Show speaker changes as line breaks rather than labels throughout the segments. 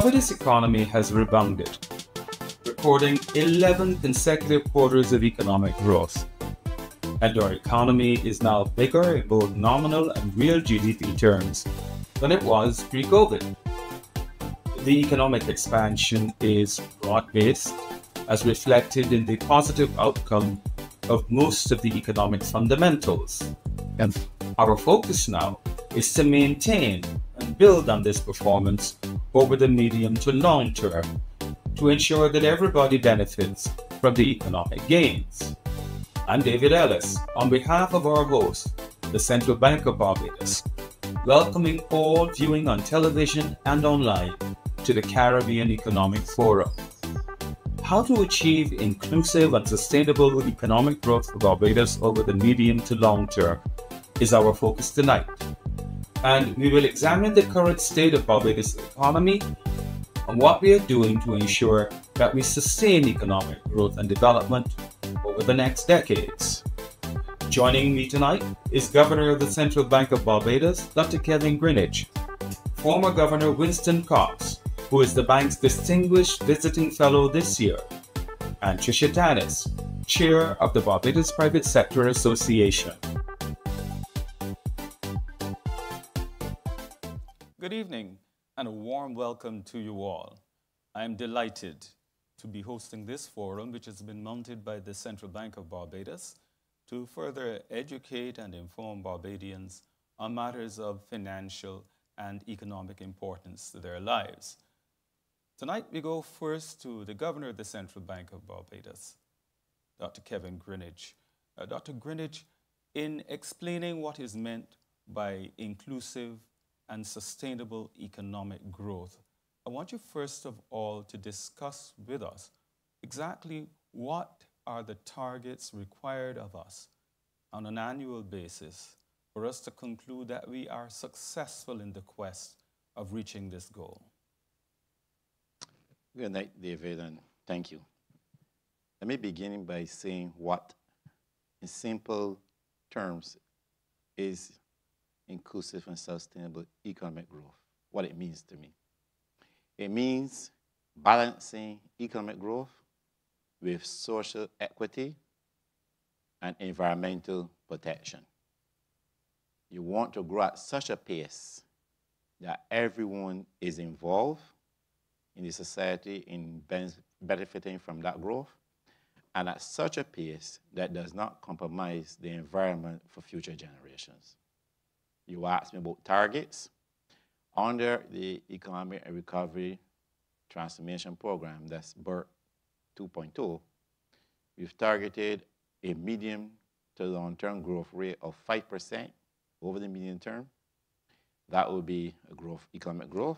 Barbados economy has rebounded, recording 11 consecutive quarters of economic growth. And our economy is now bigger in both nominal and real GDP terms than it was pre-COVID. The economic expansion is broad-based, as reflected in the positive outcome of most of the economic fundamentals. And our focus now is to maintain and build on this performance over the medium to long term to ensure that everybody benefits from the economic gains. I'm David Ellis, on behalf of our host, the Central Bank of Barbados, welcoming all viewing on television and online to the Caribbean Economic Forum. How to achieve inclusive and sustainable economic growth for Barbados over the medium to long term is our focus tonight. And we will examine the current state of Barbados' economy and what we are doing to ensure that we sustain economic growth and development over the next decades. Joining me tonight is Governor of the Central Bank of Barbados, Dr. Kevin Greenidge, former Governor Winston, who is the bank's Distinguished Visiting Fellow this year, and Trisha Tannis, Chair of the Barbados Private Sector Association. Good evening and a warm welcome to you all. I am delighted to be hosting this forum, which has been mounted by the Central Bank of Barbados to further educate and inform Barbadians on matters of financial and economic importance to their lives. Tonight, we go first to the Governor of the Central Bank of Barbados, Dr. Kevin Greenidge. Dr. Greenidge, in explaining what is meant by inclusive and sustainable economic growth, I want you first of all to discuss with us exactly what are the targets required of us on an annual basis for us to conclude that we are successful in the quest of reaching this goal.
Good night, David, and thank you. Let me begin by saying what, in simple terms, is inclusive and sustainable economic growth, what it means to me. It means balancing economic growth with social equity and environmental protection. You want to grow at such a pace that everyone is involved in the society in benefiting from that growth, and at such a pace that does not compromise the environment for future generations. You asked me about targets. Under the Economic Recovery Transformation Program, that's BERT 2.0, we've targeted a medium to long-term growth rate of 5% over the medium term. That will be a growth, economic growth.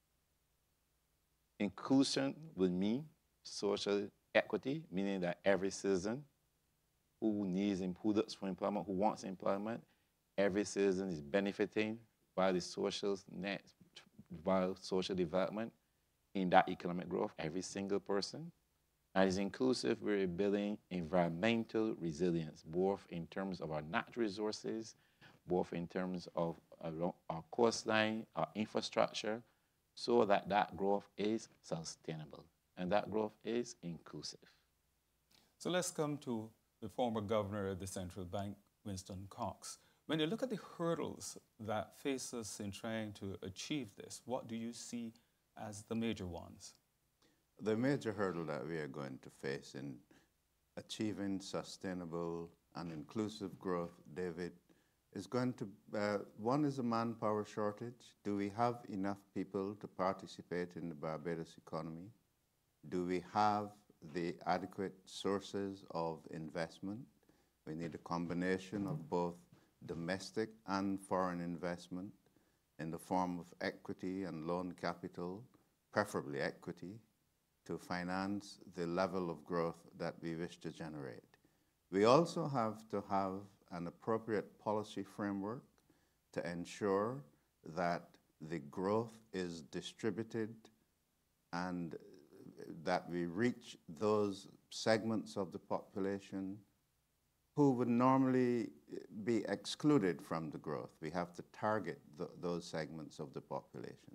Inclusion will mean social equity, meaning that every citizen who needs, who looks for employment, who wants employment, every citizen is benefiting by the social net, by social development in that economic growth, every single person. And it's inclusive, we're building environmental resilience, both in terms of our natural resources, both in terms of our coastline, our infrastructure, so that that growth is sustainable and that growth is inclusive.
So let's come to the former Governor of the Central Bank, Winston. When you look at the hurdles that face us in trying to achieve this, what do you see as the major ones?
The major hurdle that we are going to face in achieving sustainable and inclusive growth, David, is going to, one is a manpower shortage. Do we have enough people to participate in the Barbados economy? Do we have the adequate sources of investment? We need a combination of both domestic and foreign investment in the form of equity and loan capital, preferably equity, to finance the level of growth that we wish to generate. We also have to have an appropriate policy framework to ensure that the growth is distributed and that we reach those segments of the population who would normally be excluded from the growth. We have to target those segments of the population.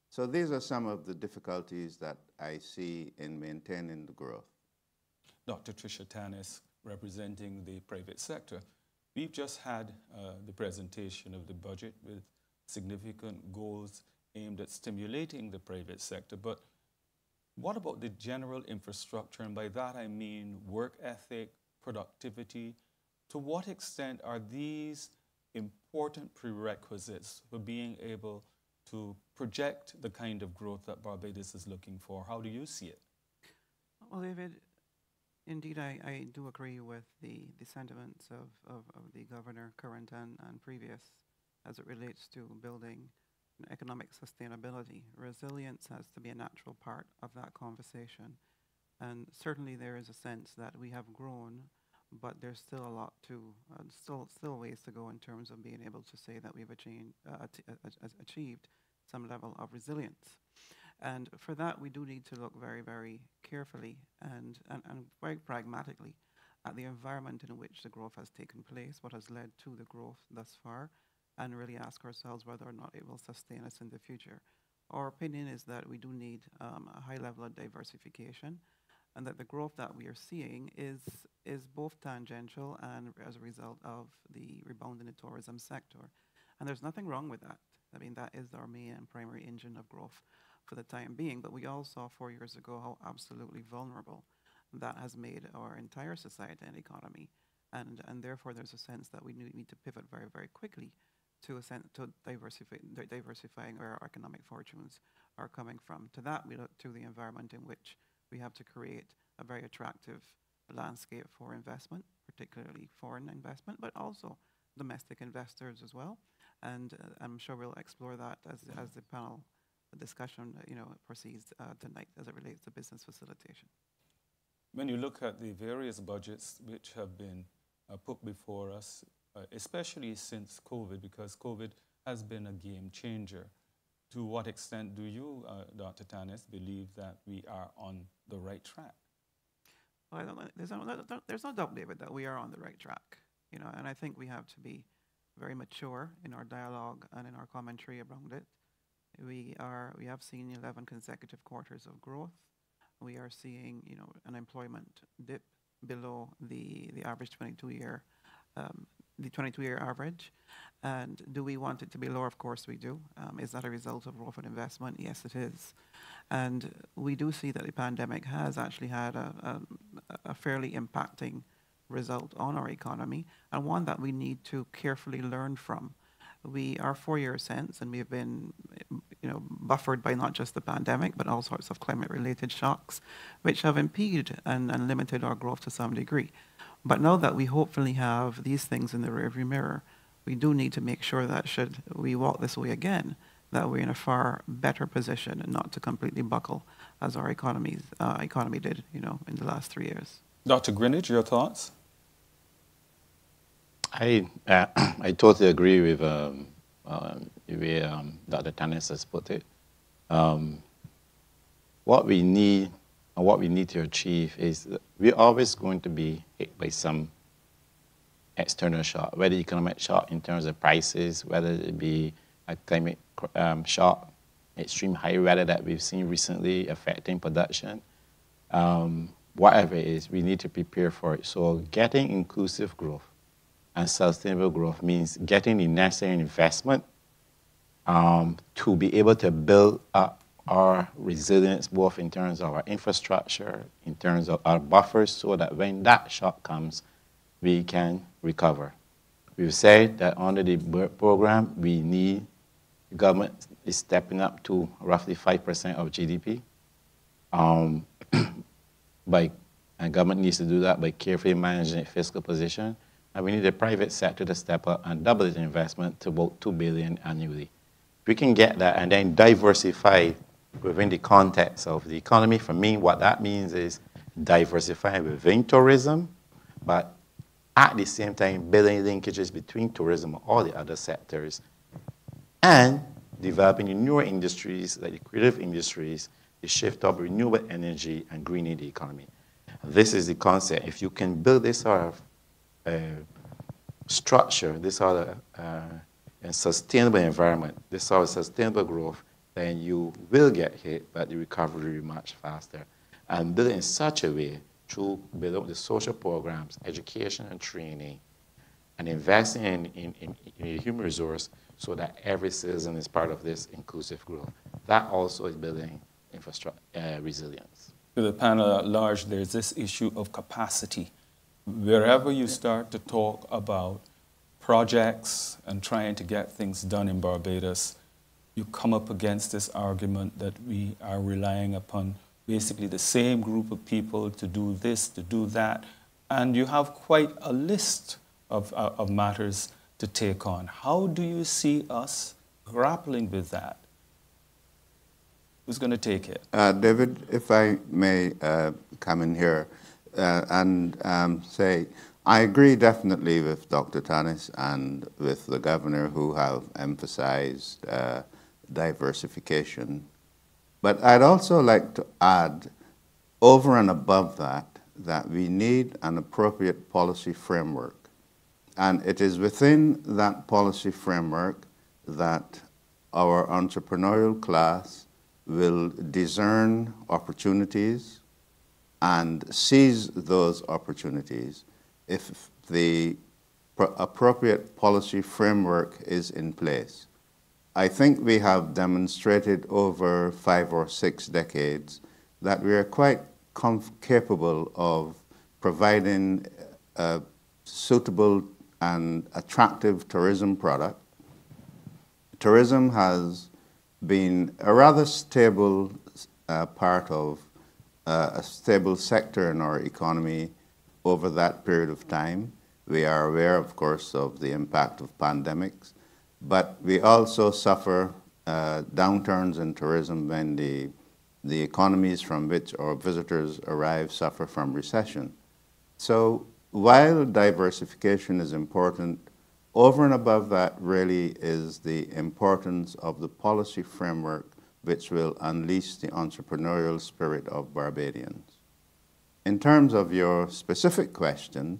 So these are some of the difficulties that I see in maintaining the growth.
Dr. Trisha Tannis, representing the private sector. We've just had the presentation of the budget with significant goals aimed at stimulating the private sector, but what about the general infrastructure? And by that I mean work ethic, productivity. To what extent are these important prerequisites for being able to project the kind of growth that Barbados is looking for? How do you see it?
Well, David, indeed, I do agree with the sentiments of the governor, current and previous, as it relates to building economic sustainability. Resilience has to be a natural part of that conversation. And certainly there is a sense that we have grown, but there's still a lot to, still ways to go in terms of being able to say that we've achieved some level of resilience. And for that, we do need to look very, very carefully and very pragmatically at the environment in which the growth has taken place, what has led to the growth thus far, and really ask ourselves whether or not it will sustain us in the future. Our opinion is that we do need a high level of diversification, and that the growth that we are seeing is both tangential and as a result of the rebound in the tourism sector. And there's nothing wrong with that. I mean, that is our main and primary engine of growth for the time being, but we all saw 4 years ago how absolutely vulnerable that has made our entire society and economy. And therefore, there's a sense that we need to pivot very, very quickly to diversifying where our economic fortunes are coming from. To that, we look to the environment in which we have to create a very attractive landscape for investment, particularly foreign investment, but also domestic investors as well. And I'm sure we'll explore that as the panel discussion proceeds tonight as it relates to business facilitation.
When you look at the various budgets which have been put before us, especially since COVID, because COVID has been a game changer, to what extent do you, Dr. Tannis, believe that we are on the right track?
Well, there's no doubt, David, that we are on the right track. And I think we have to be very mature in our dialogue and in our commentary around it. We have seen 11 consecutive quarters of growth. We are seeing, unemployment dip below the average 22-year average. And do we want it to be lower? Of course we do. Is that a result of growth and investment? Yes, it is. And we do see that the pandemic has actually had a fairly impacting result on our economy, and one that we need to carefully learn from. We are 4 years since, and we have been, buffered by not just the pandemic, but all sorts of climate-related shocks, which have impeded and limited our growth to some degree. But now that we hopefully have these things in the rearview mirror, we do need to make sure that should we walk this way again, that we're in a far better position and not to completely buckle as our economy did, in the last 3 years.
Dr. Greenidge, your thoughts?
I totally agree with the way Dr. Tannis has put it. What we need and what we need to achieve is that we're always going to be hit by some external shock, whether economic shock in terms of prices, whether it be a climate shock, extreme high weather that we've seen recently affecting production. Whatever it is, we need to prepare for it. So getting inclusive growth and sustainable growth means getting the necessary investment to be able to build up our resilience, both in terms of our infrastructure, in terms of our buffers, so that when that shock comes, we can recover. We've said that under the program, the government is stepping up to roughly 5% of GDP. And government needs to do that by carefully managing its fiscal position. And we need the private sector to step up and double its investment to about $2 billion annually. If we can get that and then diversify within the context of the economy, for me, what that means is diversify within tourism, but at the same time, building linkages between tourism and all the other sectors, and developing the newer industries, like the creative industries, the shift of renewable energy and greening the economy. This is the concept. If you can build this sort of structure, this sort of sustainable environment, this sort of sustainable growth, then you will get hit, but the recovery will be much faster. And build it in such a way through building up the social programs, education and training, and investing in the human resource so that every citizen is part of this inclusive growth. That also is building infrastructure resilience.
To the panel at large, there's this issue of capacity. Wherever you start to talk about projects and trying to get things done in Barbados, you come up against this argument that we are relying upon basically the same group of people to do this, to do that, and you have quite a list of matters to take on. How do you see us grappling with that? Who's going to take it?
David, if I may come in here and say, I agree definitely with Dr. Tannis and with the governor who have emphasized diversification. But I'd also like to add, over and above that, that we need an appropriate policy framework. And it is within that policy framework that our entrepreneurial class will discern opportunities and seize those opportunities if the appropriate policy framework is in place. I think we have demonstrated over 5 or 6 decades that we are quite capable of providing a suitable and attractive tourism product. Tourism has been a rather stable part of a stable sector in our economy over that period of time. We are aware, of course, of the impact of pandemics, but we also suffer downturns in tourism when the economies from which our visitors arrive suffer from recession. So while diversification is important, over and above that really is the importance of the policy framework which will unleash the entrepreneurial spirit of Barbadians. In terms of your specific question,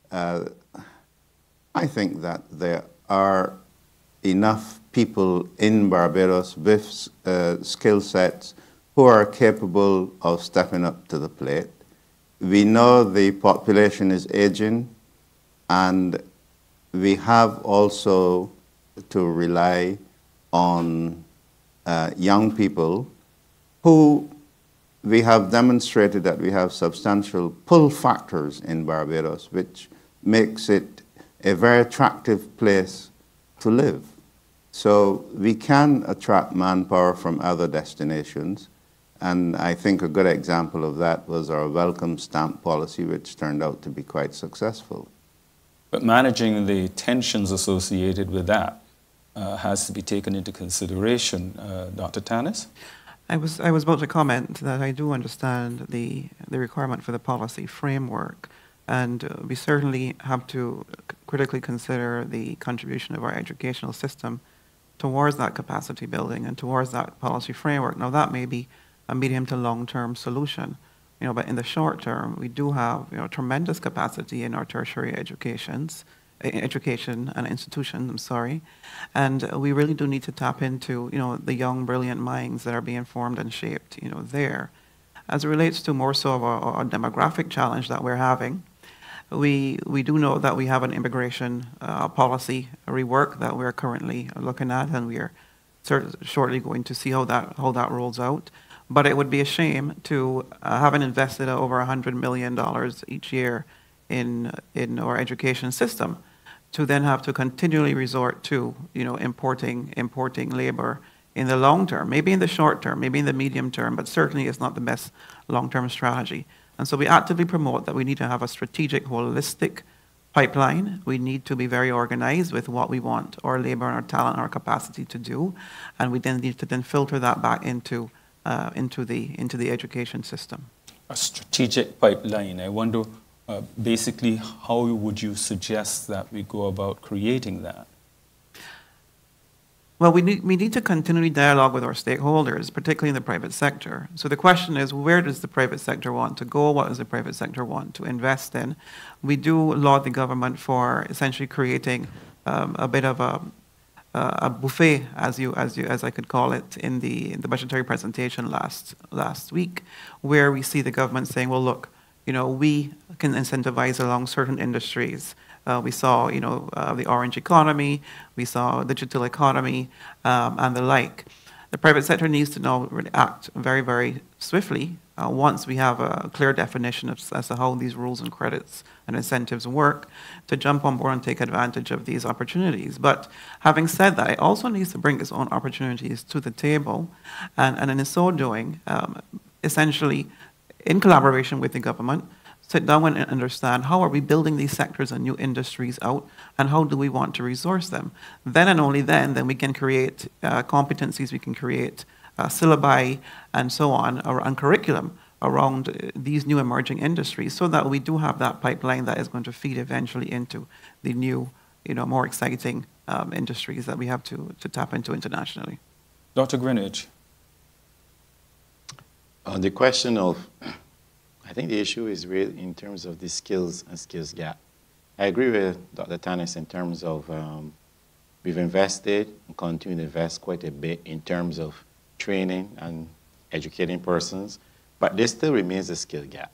I think that there are enough people in Barbados with skill sets who are capable of stepping up to the plate. We know the population is aging, and we have also to rely on young people who we have demonstrated that we have substantial pull factors in Barbados, which makes it a very attractive place to live. So we can attract manpower from other destinations, and I think a good example of that was our welcome stamp policy, which turned out to be quite successful.
But managing the tensions associated with that has to be taken into consideration. Dr. Tannis?
I was about to comment that I do understand the requirement for the policy framework, and we certainly have to critically consider the contribution of our educational system towards that capacity building and towards that policy framework. Now, that may be a medium to long-term solution, but in the short term, we do have tremendous capacity in our tertiary education and institutions, and we really do need to tap into the young, brilliant minds that are being formed and shaped there. As it relates to more so of a demographic challenge that we're having, we do know that we have an immigration policy rework that we're currently looking at, and we are shortly going to see how that rolls out. But it would be a shame to having invested over $100 million each year in our education system to then have to continually resort to importing labor in the long term, maybe in the short term, maybe in the medium term, but certainly it's not the best long-term strategy. And so we actively promote that we need to have a strategic, holistic pipeline. We need to be very organized with what we want our labor and our talent and our capacity to do, and we then need to then filter that back into the education system.
A strategic pipeline. I wonder, basically, how would you suggest that we go about creating that?
Well, we need to continually dialogue with our stakeholders, particularly in the private sector. So the question is, where does the private sector want to go? What does the private sector want to invest in? We do laud the government for essentially creating a bit of a buffet, as I could call it, in the budgetary presentation last week, where we see the government saying, well, look, we can incentivize along certain industries. We saw, the orange economy, we saw digital economy, and the like. The private sector needs to now really act very, very swiftly once we have a clear definition as to how these rules and credits and incentives work, to jump on board and take advantage of these opportunities. But having said that, it also needs to bring its own opportunities to the table, and in so doing, essentially, in collaboration with the government, sit down and understand how are we building these sectors and new industries out, and how do we want to resource them. Then and only then we can create competencies, we can create syllabi and so on, and curriculum around these new emerging industries, so that we do have that pipeline that is going to feed eventually into the new, more exciting industries that we have to tap into internationally.
Dr. Greenidge.
On the question of, I think the issue is really in terms of the skills and skills gap. I agree with Dr. Tannis in terms of we've invested and continue to invest quite a bit in terms of training and educating persons, but there still remains a skill gap.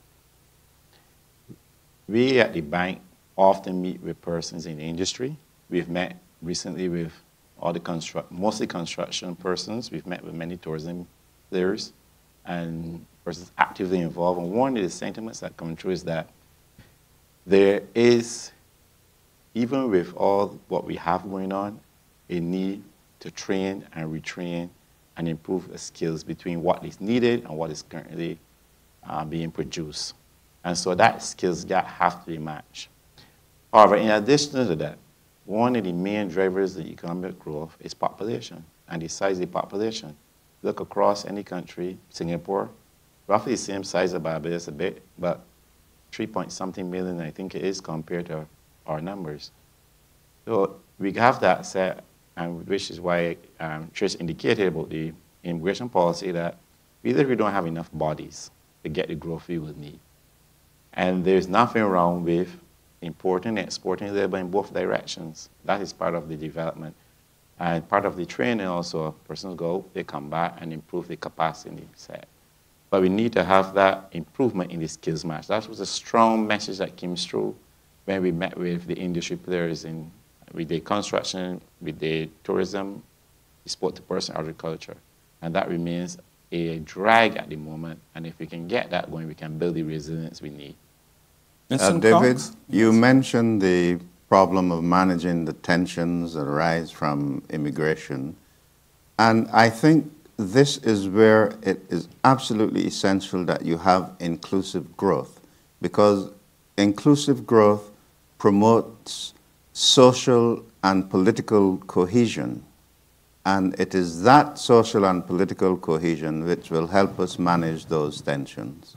We at the bank often meet with persons in the industry. We've met recently with all the mostly construction persons. We've met with many tourism players and persons actively involved. And one of the sentiments that come through is that there is, even with all what we have going on, a need to train and retrain and improve the skills between what is needed and what is currently being produced. And so that skills gap has to be matched. However, in addition to that, one of the main drivers of economic growth is population and the size of the population. Look across any country, Singapore, roughly the same size of Barbados a bit, but 3-point-something million, I think it is, compared to our numbers. So we have that set, and which is why Trish indicated about the immigration policy, that either we don't have enough bodies to get the growth we would need. And there's nothing wrong with importing and exporting labor in both directions. That is part of the development. And part of the training also, persons go, they come back and improve the capacity set. But we need to have that improvement in the skills match. That was a strong message that came through when we met with the industry players with the construction, with the tourism, the sport-to-person agriculture. And that remains a drag at the moment. And if we can get that going, we can build the resilience we need.
David, you mentioned the problem of managing the tensions that arise from immigration. And I think this is where it is absolutely essential that you have inclusive growth, because inclusive growth promotes social and political cohesion. And it is that social and political cohesion which will help us manage those tensions.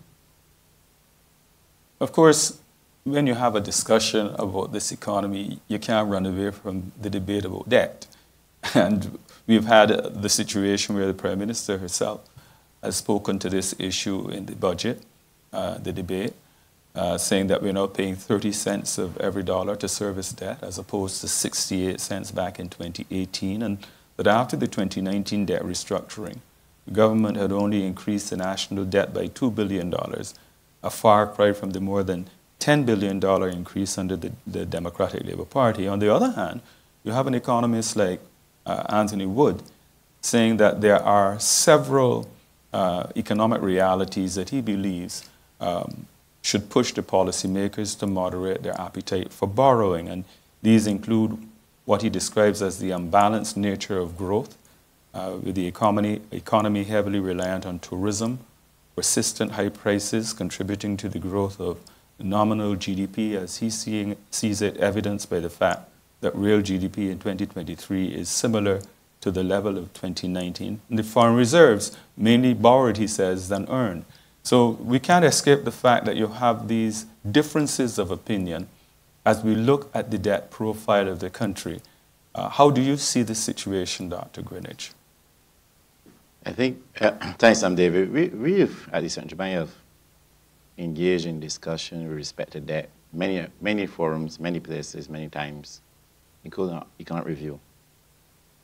Of course, when you have a discussion about this economy, you can't run away from the debate about debt. And we've had the situation where the Prime Minister herself has spoken to this issue in the budget, the debate, saying that we're now paying 30 cents of every dollar to service debt as opposed to 68 cents back in 2018. And that after the 2019 debt restructuring, the government had only increased the national debt by $2 billion, a far cry from the more than $10 billion increase under the Democratic Labour Party. On the other hand, you have an economist like Anthony Wood saying that there are several economic realities that he believes should push the policymakers to moderate their appetite for borrowing. And these include what he describes as the unbalanced nature of growth, with the economy heavily reliant on tourism, persistent high prices contributing to the growth of nominal GDP, as he sees it, evidenced by the fact that real GDP in 2023 is similar to the level of 2019. And the foreign reserves, mainly borrowed, he says, than earned. So we can't escape the fact that you have these differences of opinion as we look at the debt profile of the country. How do you see the situation, Dr. Greenidge?
I think, thanks, David. We've, at the Central Bank, have engaged in discussion with respect to debt, many forums, many places, many times, including economic review.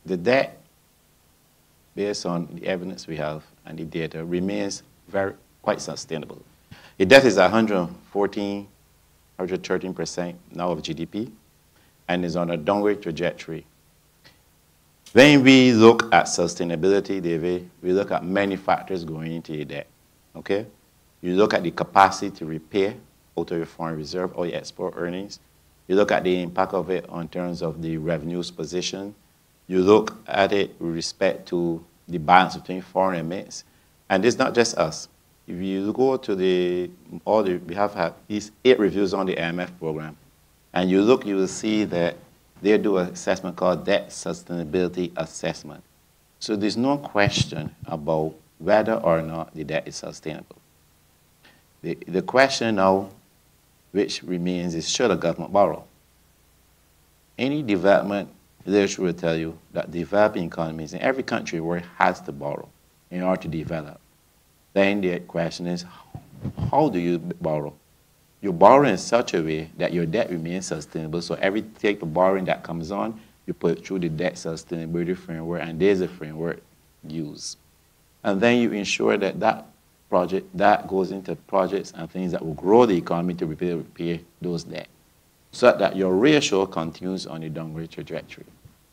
the debt, based on the evidence we have and the data, remains quite sustainable. The debt is 113% now of GDP and is on a downward trajectory. When we look at sustainability, David, we look at many factors going into the debt, okay? You look at the capacity to repay out of your foreign reserve or your export earnings. You look at the impact of it in terms of the revenues position. You look at it with respect to the balance between foreign and mixed. And it's not just us. If you go to we have had these 8 reviews on the IMF program, and you look, you will see that they do an assessment called debt sustainability assessment. So there's no question about whether or not the debt is sustainable. The question now, which remains, is should a government borrow? Any development literature will tell you that developing economies in every country where it has to borrow in order to develop. Then the question is, how do you borrow? You borrow in such a way that your debt remains sustainable. So every type of borrowing that comes on, you put it through the debt sustainability framework, and there's a framework used. And then you ensure that that goes into projects and things that will grow the economy to repay those debts, so that your ratio continues on a downward trajectory.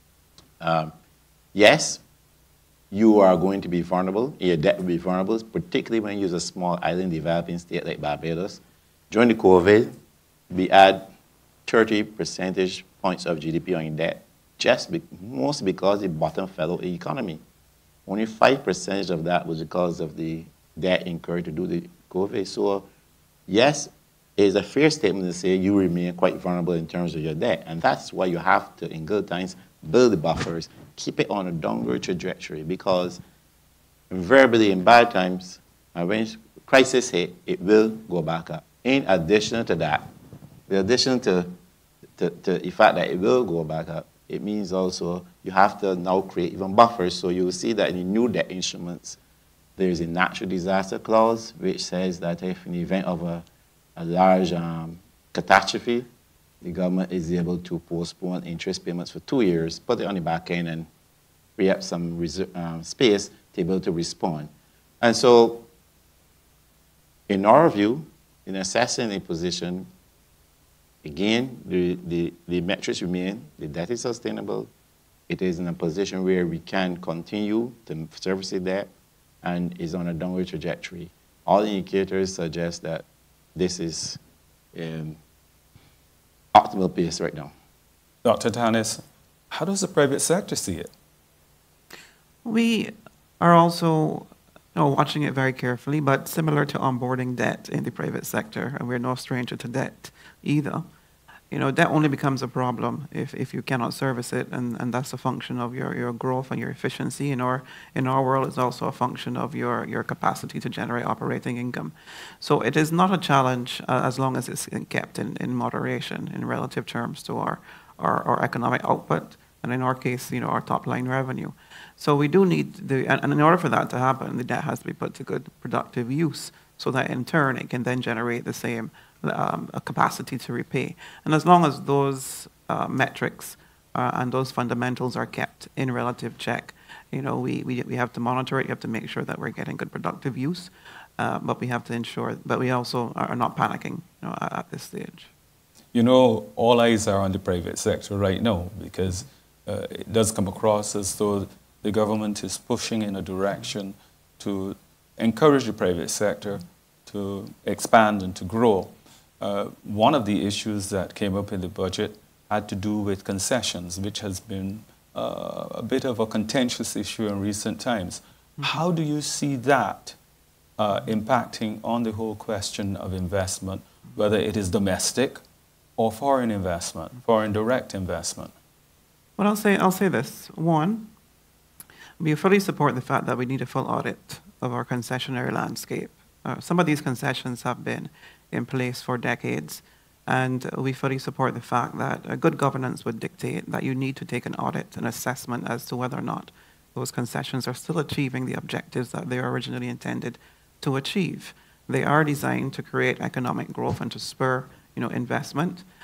Yes, you are going to be vulnerable. Your debt will be vulnerable, particularly when you use a small island developing state like Barbados. During the COVID, we add 30 percentage points of GDP on your debt, mostly because the bottom fell out of the economy. Only 5% of that was because of the debt incurred to do the COVID. So yes, it is a fair statement to say you remain quite vulnerable in terms of your debt. And that's why you have to, in good times, build the buffers, keep it on a downward trajectory, because invariably in bad times, when crisis hit, it will go back up. In addition to that, in addition to the fact that it will go back up, it means also you have to now create even buffers. So you will see that in the new debt instruments, there is a natural disaster clause, which says that if in the event of a large catastrophe, the government is able to postpone interest payments for 2 years, put it on the back end, and free up some space to be able to respond. And so, in our view, in assessing a position, again, the metrics remain: the debt is sustainable, it is in a position where we can continue to service the debt, and is on a downward trajectory. All indicators suggest that this is optimal pace right now.
Dr. Tannis, how does the private sector see it?
We are also watching it very carefully, but similar to onboarding debt in the private sector, and we're no stranger to debt either. Debt only becomes a problem if you cannot service it, and that's a function of your growth and your efficiency. In our world, it's also a function of your capacity to generate operating income. So it is not a challenge as long as it's kept in moderation in relative terms to our economic output, and in our case, our top line revenue. So we do need and in order for that to happen, the debt has to be put to good productive use, so that in turn it can then generate the same a capacity to repay. And as long as those metrics and those fundamentals are kept in relative check, we have to monitor it. You have to make sure that we're getting good productive use, but we have to ensure that we also are not panicking at this stage.
All eyes are on the private sector right now, because it does come across as though the government is pushing in a direction to encourage the private sector to expand and to grow. One of the issues that came up in the budget had to do with concessions, which has been a bit of a contentious issue in recent times. How do you see that impacting on the whole question of investment, whether it is domestic or foreign investment, foreign direct investment?
Well, I'll say this. One, we fully support the fact that we need a full audit of our concessionary landscape. Some of these concessions have been in place for decades, and we fully support the fact that good governance would dictate that you need to take an audit, an assessment as to whether or not those concessions are still achieving the objectives that they were originally intended to achieve. They are designed to create economic growth and to spur investment,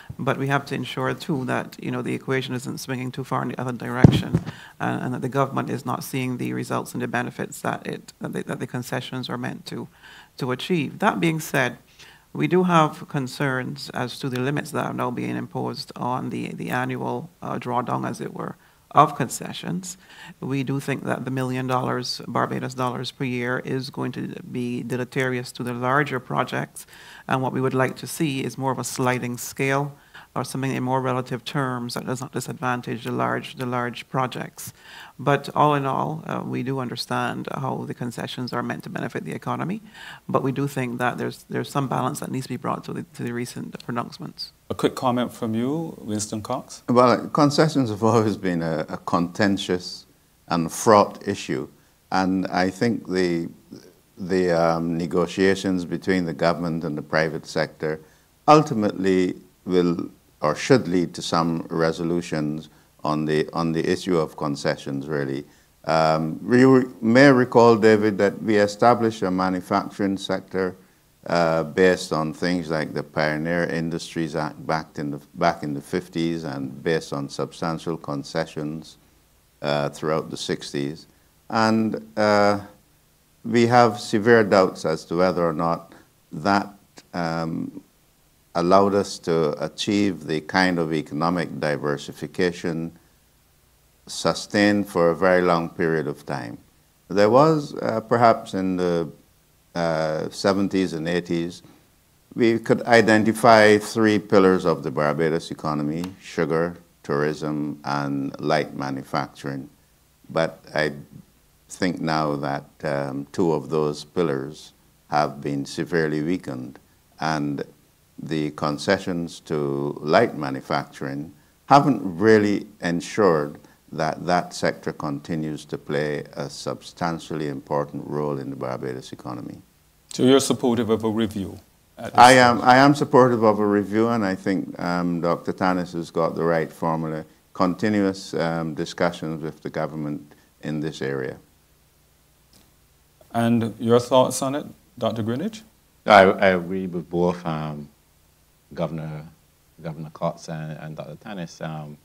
But we have to ensure too that, you know, the equation isn't swinging too far in the other direction, and that the government is not seeing the results and the benefits that the concessions are meant to achieve. That being said, we do have concerns as to the limits that are now being imposed on the annual drawdown, as it were, of concessions. We do think that the $1 million Barbados dollars per year is going to be deleterious to the larger projects, and what we would like to see is more of a sliding scale, or something in more relative terms that does not disadvantage the large projects. But all in all, we do understand how the concessions are meant to benefit the economy, but we do think that there's some balance that needs to be brought to the recent pronouncements.
A quick comment from you, Winston Cox.
Well, concessions have always been a contentious and fraught issue, and I think the negotiations between the government and the private sector ultimately will or should lead to some resolutions on the issue of concessions, really. You may recall, David, that we established a manufacturing sector based on things like the Pioneer Industries Act back in the 50s, and based on substantial concessions throughout the 60s. And we have severe doubts as to whether or not that allowed us to achieve the kind of economic diversification sustained for a very long period of time. There was, perhaps in the 70s and 80s, we could identify 3 pillars of the Barbados economy: sugar, tourism, and light manufacturing. But I think now that 2 of those pillars have been severely weakened, and the concessions to light manufacturing haven't really ensured that that sector continues to play a substantially important role in the Barbados economy.
So you're supportive of a review?
I am supportive of a review, and I think Dr. Tannis has got the right formula: continuous discussions with the government in this area.
And your thoughts on it, Dr. Greenidge?
I agree with both Governor Cox and Dr. Tannis.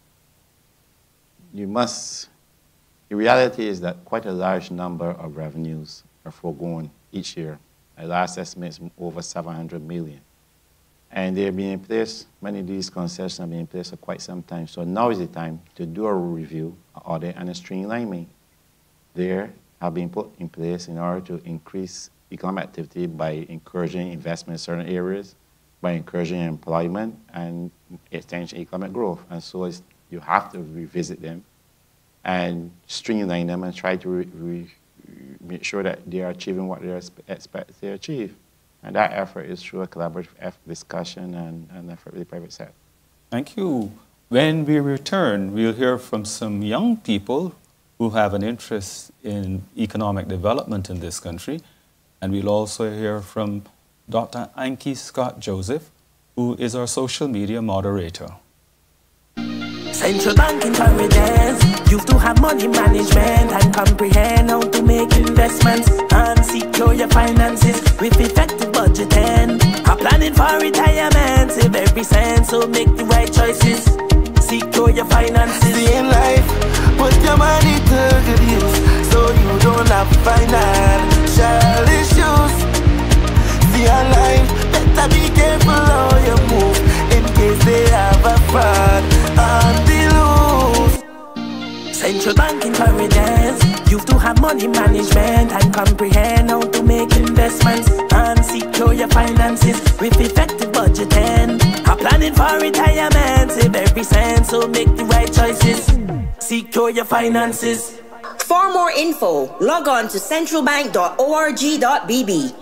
The reality is that quite a large number of revenues are foregone each year. Our last estimate is over 700 million. And they're being in place, many of these concessions have been in place for quite some time. So now is the time to do a review, audit, and a streamlining. They have been put in place in order to increase economic activity by encouraging investment in certain areas, by encouraging employment and extension economic growth. And so you have to revisit them and streamline them and try to make sure that they are achieving what they are expected to achieve. And that effort is through a collaborative discussion and effort with the private sector.
Thank you. When we return, we'll hear from some young people who have an interest in economic development in this country. And we'll also hear from Dr. Anki Scott-Joseph, who is our social media moderator.
Central Bank intelligence used to have money management and comprehend how to make investments and secure your finances with effective budgeting. A planning for retirement, save every cent, so make the right choices. Secure your finances. See in life, put your money to good use, so you don't have financial issues. See your life, better be careful how you move, in case they have a fraud on the loose. Central Bank intelligence used to have money management and comprehend how to make investments and secure your finances with effective budgeting. A planning for retirement, save every cent, so make the right choices. Secure your finances.
For more info, log on to centralbank.org.bb.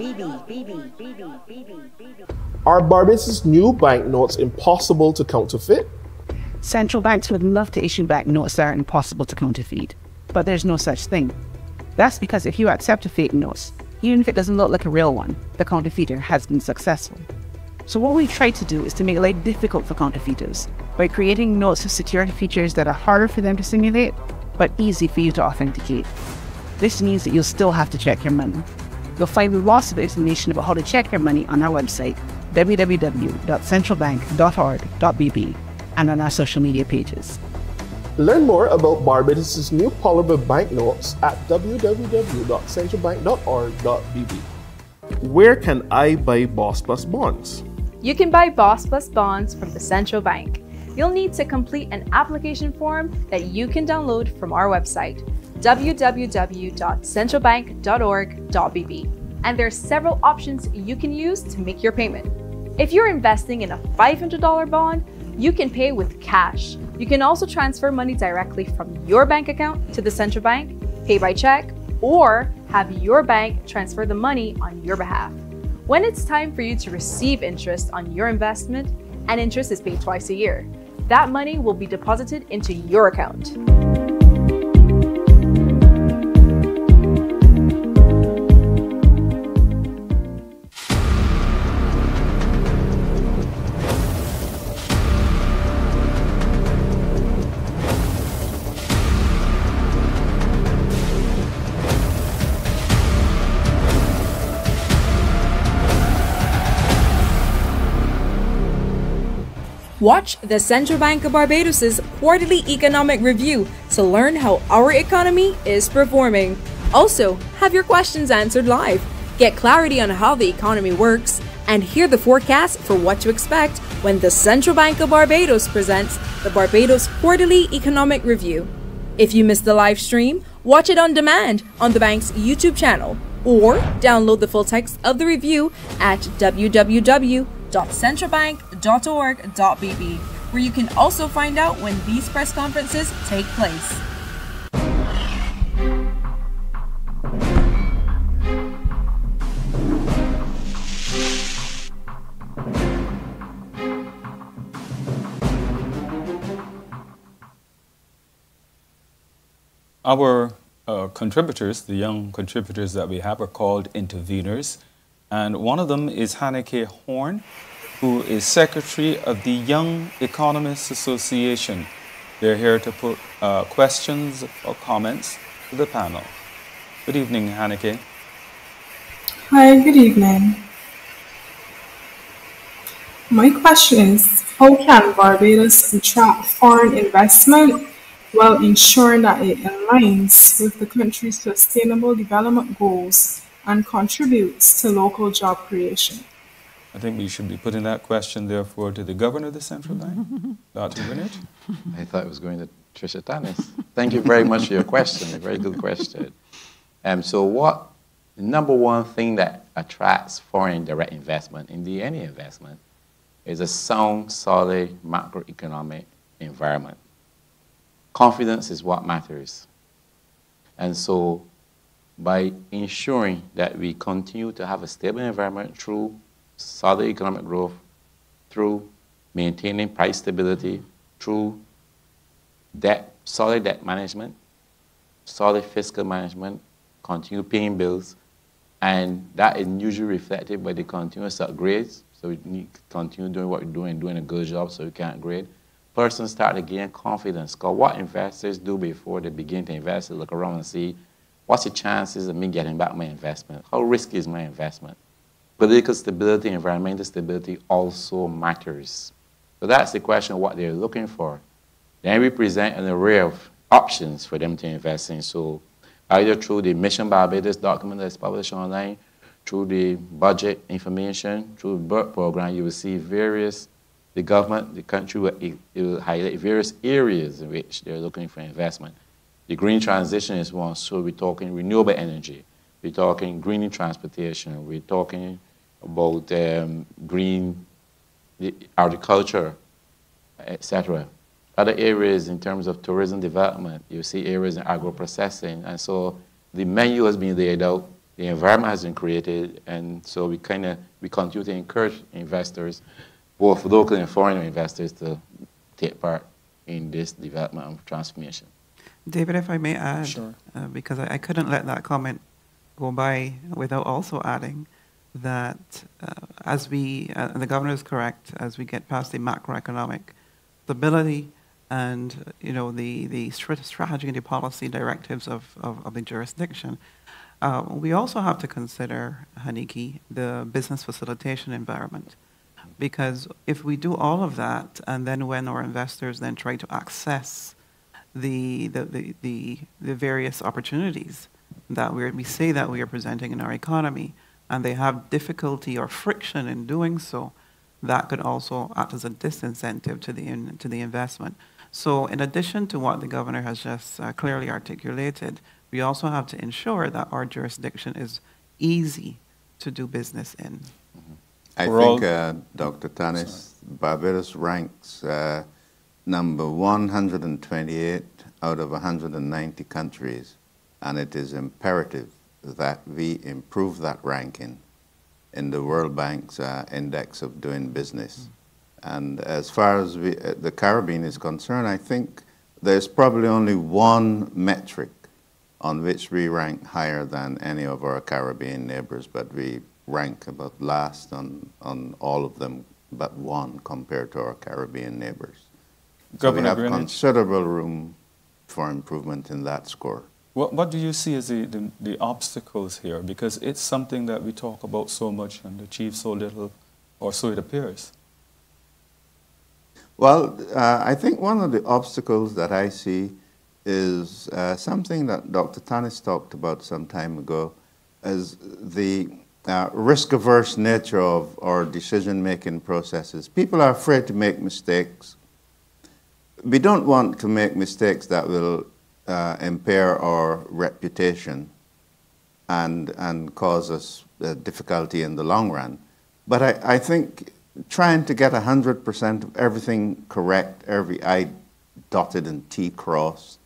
Are Barbados' new banknotes impossible to counterfeit?
Central banks would love to issue banknotes that are impossible to counterfeit, but there's no such thing. That's because if you accept a fake note, even if it doesn't look like a real one, the counterfeiter has been successful. So what we've tried to do is to make life difficult for counterfeiters by creating notes with security features that are harder for them to simulate, but easy for you to authenticate. This means that you'll still have to check your money. You'll find lots of information about how to check your money on our website, www.centralbank.org.bb, and on our social media pages.
Learn more about Barbados' new polymer banknotes at www.centralbank.org.bb. Where can I buy Boss Plus bonds?
You can buy Boss Plus bonds from the Central Bank. You'll need to complete an application form that you can download from our website, www.centralbank.org.bb. And there are several options you can use to make your payment. If you're investing in a $500 bond, you can pay with cash. You can also transfer money directly from your bank account to the Central Bank, pay by check, or have your bank transfer the money on your behalf. When it's time for you to receive interest on your investment, and interest is paid twice a year, that money will be deposited into your account. Watch the Central Bank of Barbados' quarterly economic review to learn how our economy is performing. Also, have your questions answered live, get clarity on how the economy works, and hear the forecast for what to expect when the Central Bank of Barbados presents the Barbados Quarterly Economic Review. If you missed the live stream, watch it on demand on the bank's YouTube channel, or download the full text of the review at www.centralbank.org.bb, where you can also find out when these press conferences take place.
Our contributors, the young contributors that we have, are called interveners. And one of them is Hanneke Horn, who is Secretary of the Young Economists Association. They're here to put questions or comments to the panel. Good evening, Hanneke.
Hi, good evening. My question is, how can Barbados attract foreign investment while ensuring that it aligns with the country's sustainable development goals and contributes to local job creation?
I think we should be putting that question, therefore, to the Governor of the Central Bank, Dr. Greenidge.
I thought it was going to Trisha Tannis. Thank you very much for your question, a very good question. So what, the number one thing that attracts foreign direct investment, indeed any investment, is a sound, solid macroeconomic environment. Confidence is what matters. And so by ensuring that we continue to have a stable environment through solid economic growth, through maintaining price stability, through solid debt management, solid fiscal management, continue paying bills, and that is usually reflected by the continuous upgrades. So we need to continue doing what we're doing, doing a good job so we can upgrade. Persons start to gain confidence, because what investors do before they begin to invest is look around and see, what's the chances of me getting back my investment? How risky is my investment? Political stability, environmental stability also matters. So that's the question of what they're looking for. Then we present an array of options for them to invest in. So either through the Mission Barbados document that's published online, through the budget information, through the BERT program, you will see the government, the country will highlight various areas in which they're looking for investment. The green transition is one, so we're talking renewable energy, we're talking green transportation, we're talking about green agriculture, etc. Other areas in terms of tourism development, you see areas in agro-processing, and so the menu has been laid out, the environment has been created, and so we continue to encourage investors, both local and foreign investors, to take part in this development and transformation.
David, if I may add,
Sure.
Because I couldn't let that comment go by without also adding that as we, and the governor is correct, as we get past the macroeconomic stability and the strategy and the policy directives of the jurisdiction, we also have to consider, Hanneke, the business facilitation environment. Because if we do all of that, and then when our investors then try to access the various opportunities that we say that we are presenting in our economy, and they have difficulty or friction in doing so, that could also act as a disincentive to the investment. So in addition to what the governor has just clearly articulated, we also have to ensure that our jurisdiction is easy to do business in.
I think, Dr. Tannis, Barbados ranks number 128 out of 190 countries, and it is imperative that we improve that ranking in the World Bank's index of doing business. And as far as the Caribbean is concerned, I think there's probably only one metric on which we rank higher than any of our Caribbean neighbors, but we rank about last on all of them but one compared to our Caribbean neighbors. So we have considerable room for improvement in that score.
What do you see as the obstacles here? Because it's something that we talk about so much and achieve so little, or so it appears.
Well, I think one of the obstacles that I see is something that Dr. Tannis talked about some time ago, is the risk-averse nature of our decision-making processes. People are afraid to make mistakes. We don't want to make mistakes that will impair our reputation and cause us difficulty in the long run. But I think trying to get 100% of everything correct, every I dotted and T crossed,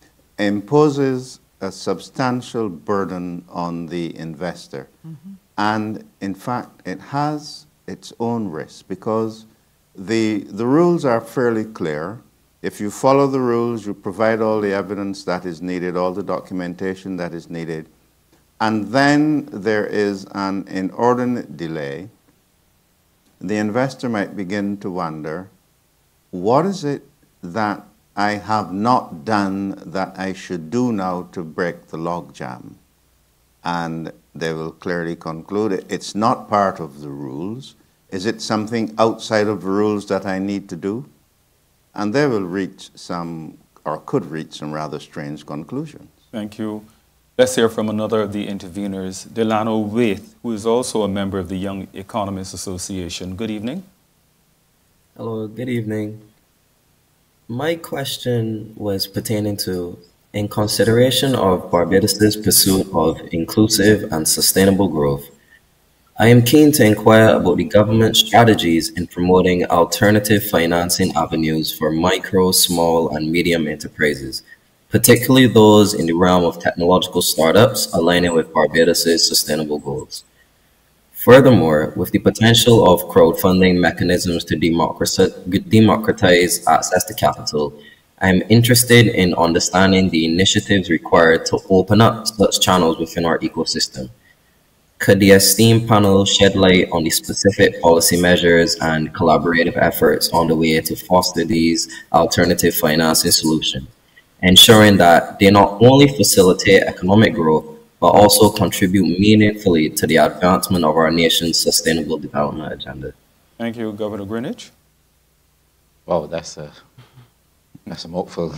imposes a substantial burden on the investor. Mm-hmm. And in fact, it has its own risks because the rules are fairly clear. If you follow the rules, you provide all the evidence that is needed, all the documentation that is needed, and then there is an inordinate delay, the investor might begin to wonder, what is it that I have not done that I should do now to break the logjam? And they will clearly conclude it's not part of the rules. Is it something outside of the rules that I need to do? And they will reach some, or could reach some rather strange conclusions.
Thank you. Let's hear from another of the interveners, Delano Waith, who is also a member of the Young Economists Association. Good evening.
Hello, good evening. My question was pertaining to, in consideration of Barbados' pursuit of inclusive and sustainable growth, I am keen to inquire about the government's strategies in promoting alternative financing avenues for micro, small, and medium enterprises, particularly those in the realm of technological startups aligning with Barbados' sustainable goals. Furthermore, with the potential of crowdfunding mechanisms to democratize access to capital, I am interested in understanding the initiatives required to open up such channels within our ecosystem. Could the esteemed panel shed light on the specific policy measures and collaborative efforts on the way to foster these alternative financing solutions, ensuring that they not only facilitate economic growth, but also contribute meaningfully to the advancement of our nation's sustainable development agenda?
Thank you, Governor Greenidge.
Wow, that's a mouthful.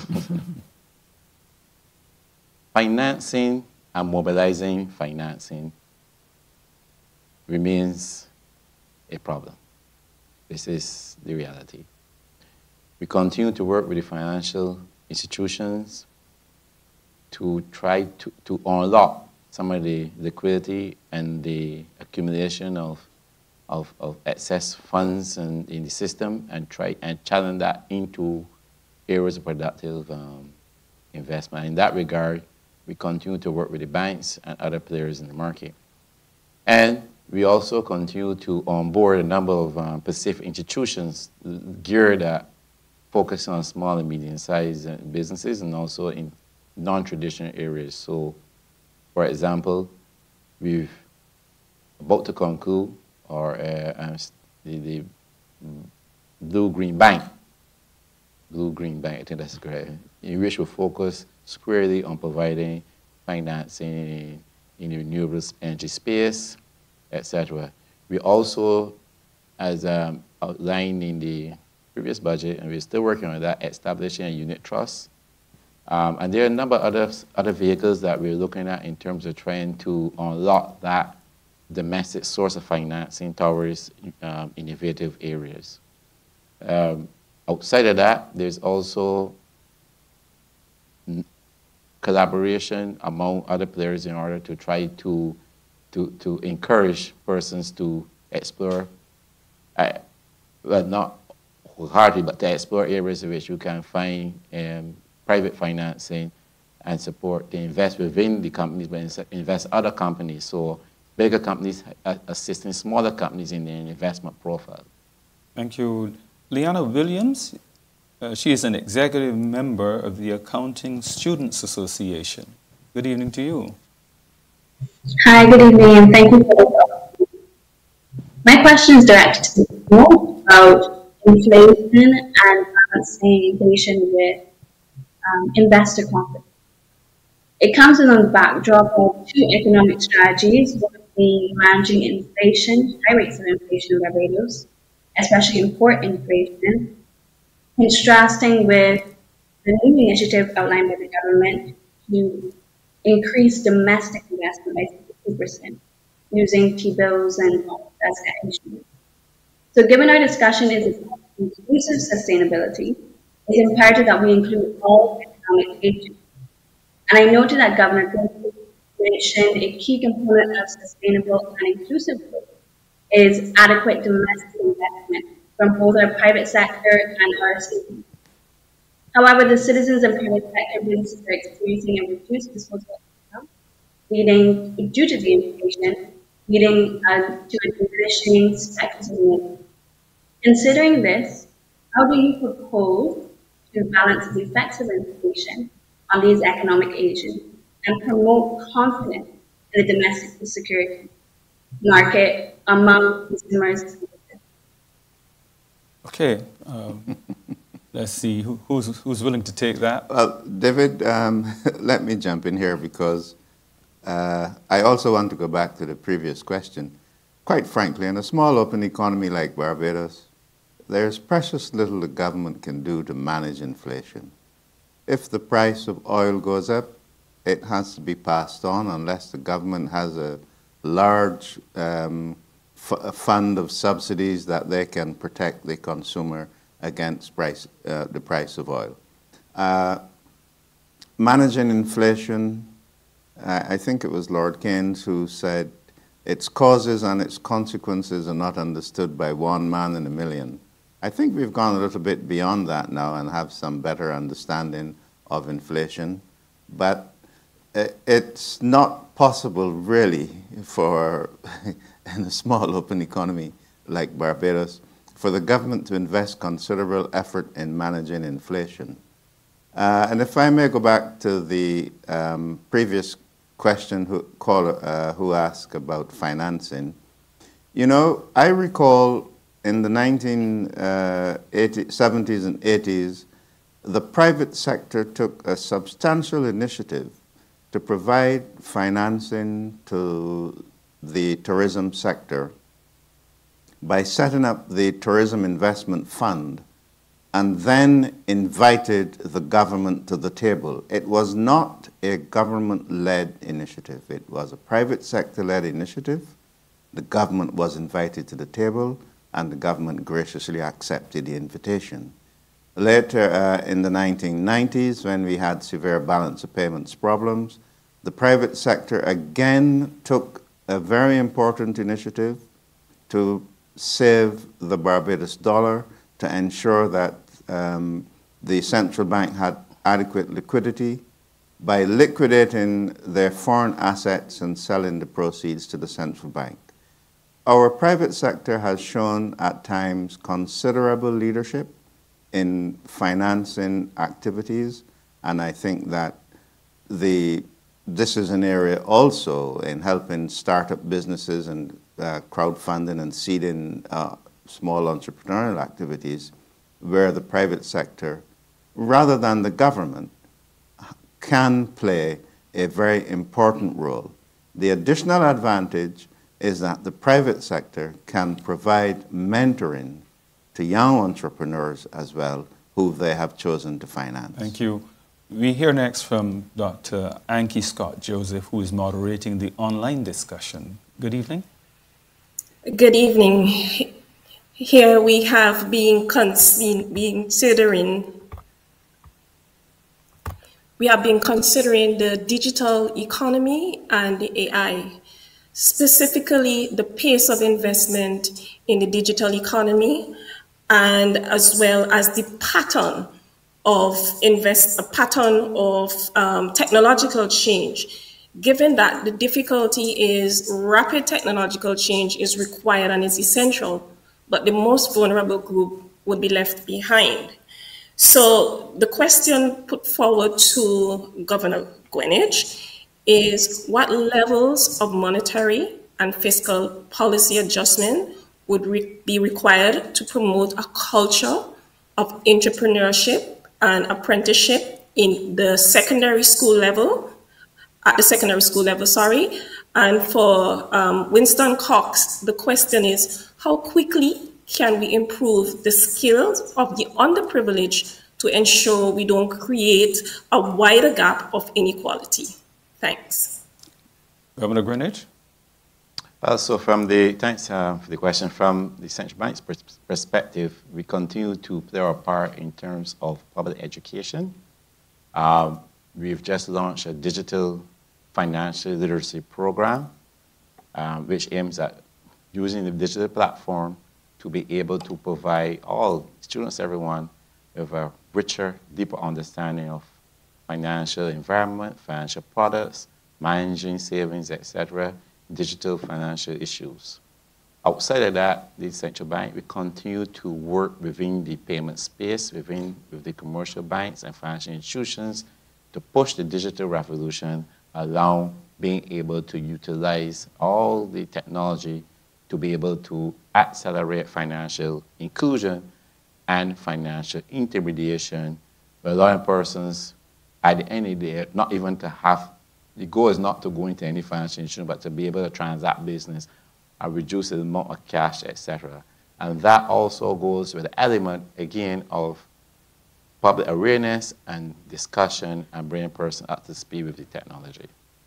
Financing and mobilizing financing remains a problem. This is the reality. We continue to work with the financial institutions to try to unlock some of the liquidity and the accumulation of excess funds in the system and try and channel that into areas of productive investment. In that regard, we continue to work with the banks and other players in the market. And we also continue to onboard a number of specific institutions geared at focusing on small and medium-sized businesses and also in non-traditional areas. So, for example, we've about to conclude the Blue-Green Bank. Blue-Green Bank, I think that's correct, in which we focus squarely on providing financing in the renewable energy space, etc. We also as outlined in the previous budget, and we're still working on that, establishing a unit trust. And there are a number of other vehicles that we're looking at in terms of trying to unlock that domestic source of financing towards innovative areas. Outside of that, there's also collaboration among other players in order to try to encourage persons to explore, well, not wholeheartedly, but to explore areas in which you can find private financing and support to invest within the companies, but invest other companies. So bigger companies assisting smaller companies in their investment profile.
Thank you. Liana Williams, she is an executive member of the Accounting Students Association. Good evening to you.
Hi, good evening, and thank you for the talk. My question is directed to you about inflation and balancing inflation with investor confidence. It comes in on the backdrop of two economic strategies, one being managing inflation, high rates of inflation in Barbados, especially import inflation, contrasting with the new initiative outlined by the government to increase domestic investment by 60% using T-bills and as issues. So given our discussion is inclusive sustainability, it's imperative that we include all economic agents. And I noted that Governor mentioned a key component of sustainable and inclusive growth is adequate domestic investment from both our private sector and our citizens. However, the citizens and private sector businesses are experiencing a reduced disposable income, leading, due to the inflation, leading to a diminishing speculative. Considering this, how do you propose to balance the effects of inflation on these economic agents and promote confidence in the domestic security market among consumers?
Okay, let's see who's willing to take that.
Well, David, let me jump in here because I also want to go back to the previous question. Quite frankly, in a small open economy like Barbados, there's precious little the government can do to manage inflation. If the price of oil goes up, it has to be passed on unless the government has a large fund of subsidies that they can protect the consumer against the price of oil. Managing inflation, I think it was Lord Keynes who said, its causes and its consequences are not understood by one man in a million. I think we've gone a little bit beyond that now and have some better understanding of inflation, but it's not possible really for, in a small open economy like Barbados, for the government to invest considerable effort in managing inflation. And if I may go back to the previous question who asked about financing, you know, I recall in the 1970s and 80s, the private sector took a substantial initiative to provide financing to the tourism sector by setting up the Tourism Investment Fund and then invited the government to the table. It was not a government-led initiative. It was a private sector-led initiative. The government was invited to the table, and the government graciously accepted the invitation. Later, in the 1990s, when we had severe balance of payments problems, the private sector again took a very important initiative to save the Barbados dollar, to ensure that the central bank had adequate liquidity by liquidating their foreign assets and selling the proceeds to the central bank. Our private sector has shown at times considerable leadership in financing activities, and I think that this is an area also in helping startup businesses and crowdfunding and seeding small entrepreneurial activities where the private sector, rather than the government, can play a very important role. The additional advantage is that the private sector can provide mentoring to young entrepreneurs as well, who they have chosen to finance.
Thank you. We hear next from Dr. Ankie Scott-Joseph, who is moderating the online discussion. Good evening.
Good evening. Here we have been considering the digital economy and the AI, specifically the pace of investment in the digital economy, and as well as the pattern of technological change. Given that the difficulty is rapid technological change is required and is essential, but the most vulnerable group would be left behind. So the question put forward to Governor Greenidge is what levels of monetary and fiscal policy adjustment would be required to promote a culture of entrepreneurship and apprenticeship in the secondary school level, And for Winston Cox, the question is, how quickly can we improve the skills of the underprivileged to ensure we don't create a wider gap of inequality? Thanks.
Governor Greenidge?
So thanks for the question. From the central bank's perspective, we continue to play our part in terms of public education. We've just launched a digital financial literacy program, which aims at using the digital platform to be able to provide all students, everyone, with a richer, deeper understanding of financial environment, financial products, managing savings, etc., digital financial issues. Outside of that, the central bank will continue to work within the payment space, with the commercial banks and financial institutions to push the digital revolution, allow being able to utilize all the technology to be able to accelerate financial inclusion and financial intermediation, allowing persons at the end of the day not even to have, the goal is not to go into any financial institution, but to be able to transact business and reduce the amount of cash, etc. And that also goes with the element, again, of public awareness and discussion and bringing person up to speed with the technology.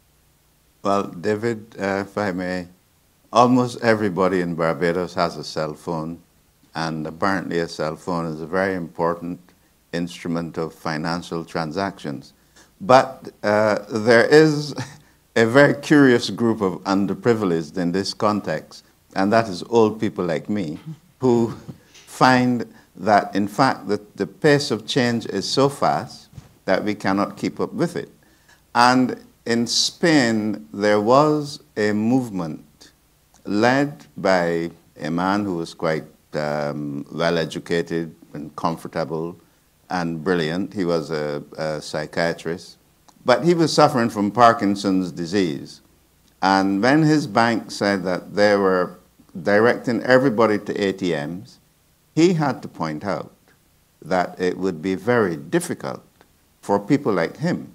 Well, David, if I may, almost everybody in Barbados has a cell phone, and apparently a cell phone is a very important instrument of financial transactions. But there is a very curious group of underprivileged in this context, and that is old people like me, who find that, in fact, the pace of change is so fast that we cannot keep up with it. And in Spain, there was a movement led by a man who was quite well-educated and comfortable and brilliant. He was a psychiatrist, but he was suffering from Parkinson's disease. And when his bank said that they were directing everybody to ATMs, he had to point out that it would be very difficult for people like him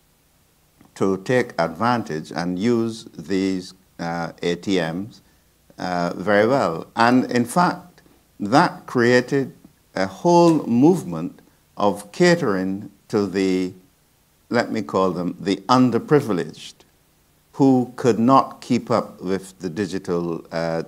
to take advantage and use these ATMs very well. And in fact, that created a whole movement of catering to the, let me call them, the underprivileged, who could not keep up with the digital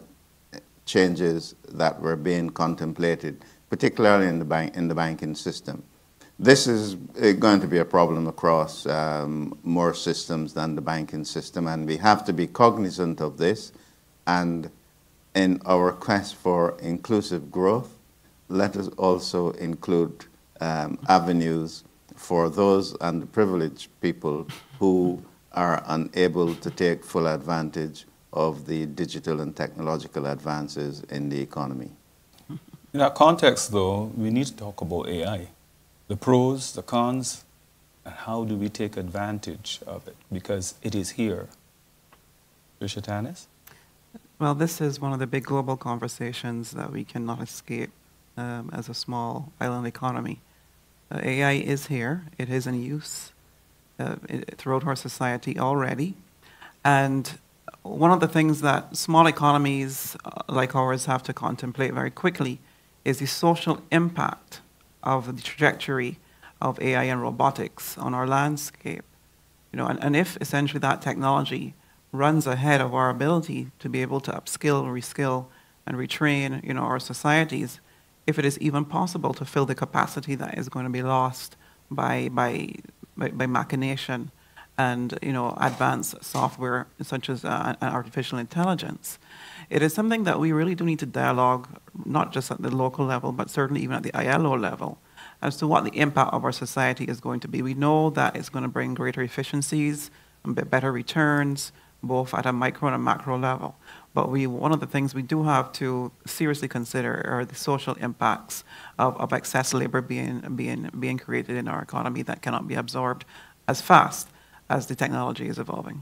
changes that were being contemplated, particularly in the banking system. This is going to be a problem across more systems than the banking system, and we have to be cognizant of this. And in our quest for inclusive growth, let us also include avenues for those underprivileged people who are unable to take full advantage of the digital and technological advances in the economy.
In that context, though, we need to talk about AI. The pros, the cons, and how do we take advantage of it? Because it is here. Trisha Tannis?
Well, this is one of the big global conversations that we cannot escape as a small island economy. AI is here. It is in use throughout our society already. And one of the things that small economies like ours have to contemplate very quickly is the social impact of the trajectory of AI and robotics on our landscape. You know, and if essentially that technology runs ahead of our ability to be able to upskill, reskill, and retrain, you know, our societies, if it is even possible to fill the capacity that is going to be lost by machination and, you know, advanced software such as artificial intelligence. It is something that we really do need to dialogue, not just at the local level, but certainly even at the ILO level, as to what the impact of our society is going to be. We know that it's going to bring greater efficiencies and better returns, both at a micro and a macro level. But one of the things we do have to seriously consider are the social impacts of excess labor being created in our economy that cannot be absorbed as fast as the technology is evolving.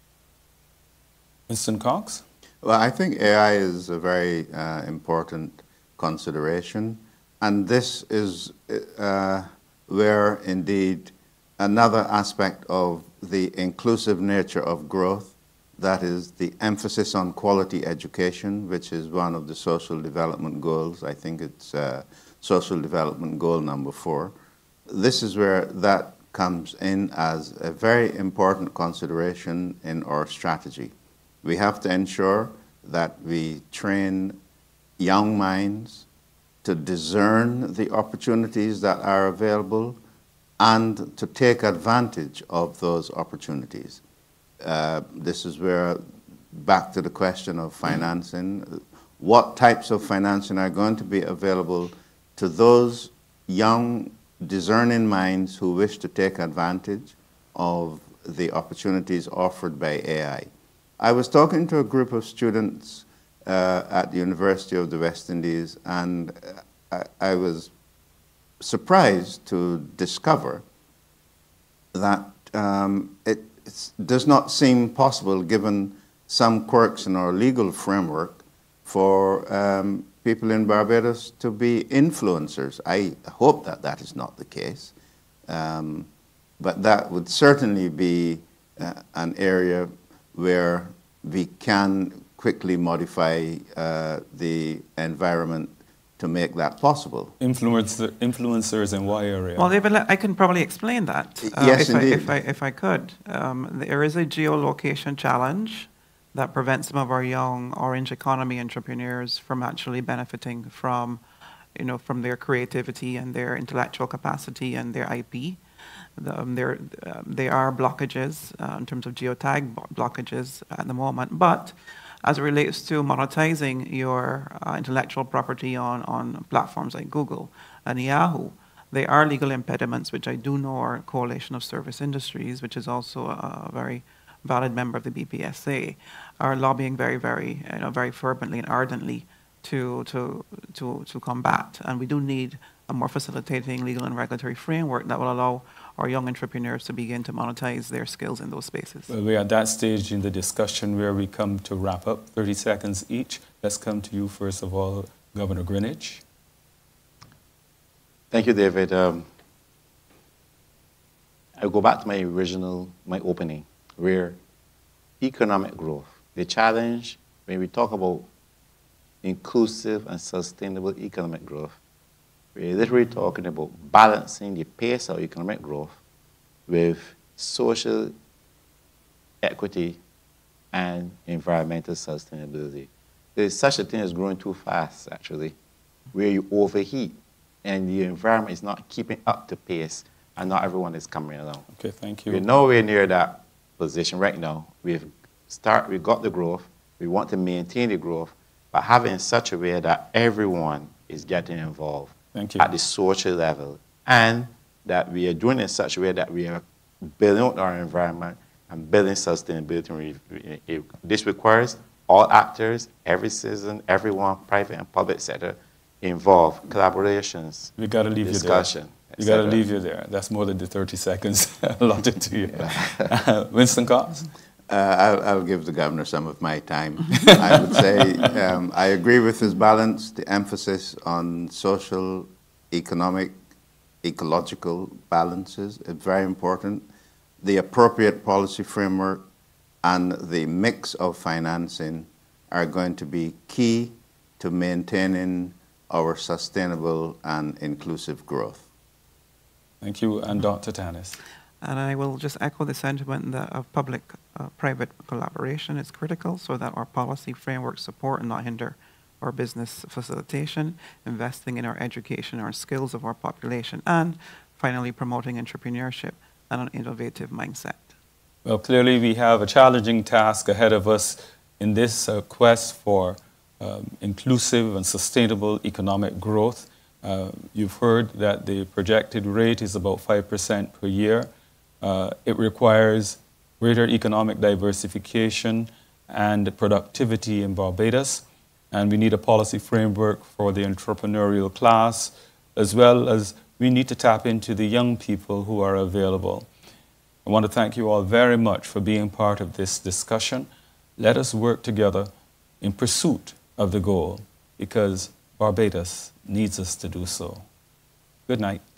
Winston Cox?
Well, I think AI is a very important consideration, and this is where indeed another aspect of the inclusive nature of growth, that is the emphasis on quality education, which is one of the social development goals. I think it's social development goal number 4. This is where that comes in as a very important consideration in our strategy. We have to ensure that we train young minds to discern the opportunities that are available and to take advantage of those opportunities. This is where, back to the question of financing, what types of financing are going to be available to those young, discerning minds who wish to take advantage of the opportunities offered by AI. I was talking to a group of students at the University of the West Indies, and I was surprised to discover that it does not seem possible, given some quirks in our legal framework, for people in Barbados to be influencers. I hope that that is not the case, but that would certainly be an area where we can quickly modify the environment to make that possible.
Influencers in what area?
Well, David, I can probably explain that.
Yes, indeed.
If I could. There is a geolocation challenge that prevents some of our young orange economy entrepreneurs from actually benefiting from, you know, from their creativity and their intellectual capacity and their IP. There are blockages in terms of geotag blockages at the moment, but as it relates to monetizing your intellectual property on platforms like Google and Yahoo, there are legal impediments, which I do know our Coalition of Service Industries, which is also a very valid member of the BPSA, are lobbying very fervently and ardently to combat. And we do need a more facilitating legal and regulatory framework that will allow our young entrepreneurs to begin to monetize their skills in those spaces.
Well, we're at that stage in the discussion where we come to wrap up, 30 seconds each. Let's come to you first of all, Governor Greenidge.
Thank you, David. I'll go back to my opening, where economic growth, the challenge when we talk about inclusive and sustainable economic growth, we're literally talking about balancing the pace of economic growth with social equity and environmental sustainability. There's such a thing as growing too fast, actually, where you overheat and the environment is not keeping up to pace and not everyone is coming along.
Okay, thank you.
We're nowhere near that position right now. We've got the growth, we want to maintain the growth, but have it in such a way that everyone is getting involved.
Thank you.
At the social level, and that we are doing it in such a way that we are building out our environment and building sustainability. This requires all actors, every citizen, everyone, private and public sector, involved, collaborations,
we gotta leave
discussion.
You got to leave you there. That's more than the 30 seconds allotted to you. Yeah. Winston Cox?
I'll give the governor some of my time. I would say I agree with his balance, the emphasis on social, economic, ecological balances is very important. The appropriate policy framework and the mix of financing are going to be key to maintaining our sustainable and inclusive growth.
Thank you. And Dr. Tannis.
And I will just echo the sentiment that of public-private collaboration is critical so that our policy framework support and not hinder our business facilitation, investing in our education, our skills of our population, and finally promoting entrepreneurship and an innovative mindset.
Well, clearly we have a challenging task ahead of us in this quest for inclusive and sustainable economic growth. You've heard that the projected rate is about 5% per year. It requires greater economic diversification and productivity in Barbados. And we need a policy framework for the entrepreneurial class, as well as we need to tap into the young people who are available. I want to thank you all very much for being part of this discussion. Let us work together in pursuit of the goal, because Barbados needs us to do so. Good night.